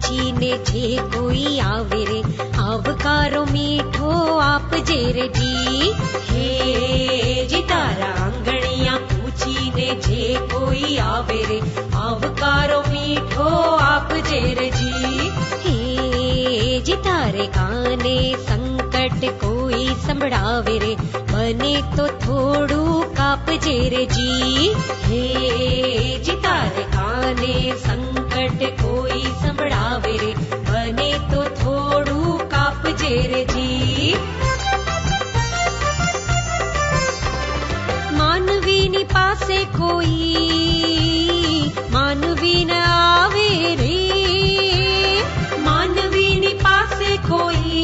पूछीने जे कोई आवे रे आवकारो मीठो आप जे रे जी। हे जी तारा आंगणिया पूछीने जे कोई आवे रे आवकारो मीठो आप जे रे जी। हे जी तारे काने संकट कोई संभळावे रे बने तो थोड़ू काप जे रे जी। हे जी तारे काने संकट कोई संभळावे रे बने तो थोड़ू काप जे रे जी। मानवीनी पासे कोई मानवी न आवे रे मानवीनी पासे कोई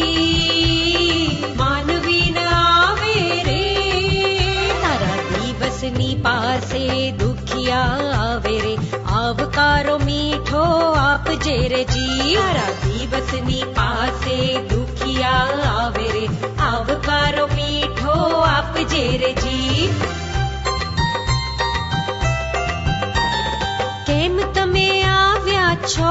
मानवी न आवे रे तारा दिवसनी पासे दुखिया आवे रे आवकारो मीठो आप जे रे जी। तारा दिवसनी पासे दुखिया आवे रे आवकारो मीठो आप जे रे जी। केम तमे आव्या छो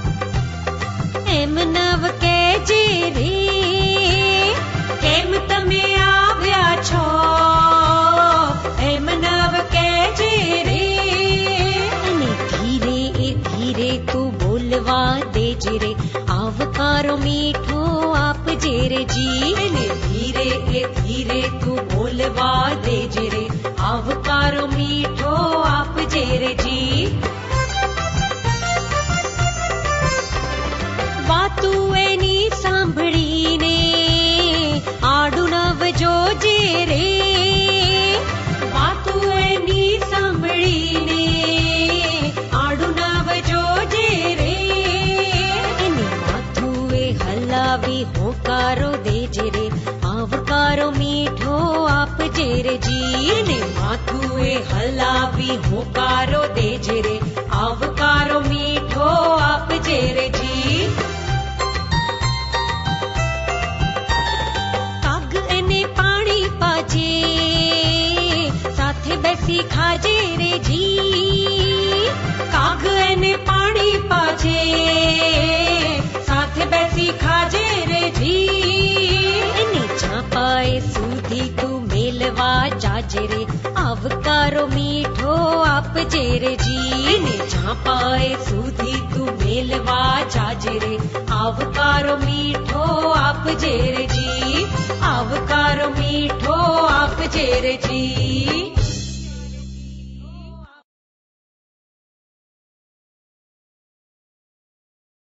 एम नव केजे रे केम तमे आव्या छो एम नव केजे रे अने धीरे धीरे तू बोलवा देजे रे आवकारो मीठो आप जे रे जी। अने धीरे धीरे तू बोलवा देजे रे आवकारो मीठो आप जे रे जी। वातू एनी सांभळीने आडू नव जोजे रे वातू एनी सांभळीने आडू नव जोजे रे एने माथुए हलावी होकारो देजे रे आवकारो मीठो आप जे रे जी। एने माथुए हलावी होकारो देजे रे आवकारो मीठो आप जे रे जी। बेसी खाजे रे जी काग एने पानी पाजे साथे बेसी खाजे रे जी। एने चापाए सूधी तू मेलवा जाजे रे आवकारो मीठो आप जे रे जी। एने चापाए सूधी तू मेलवा जाजे रे आवकारो मीठो आप जे रे जी आवकारो मीठो आप जे रे जी।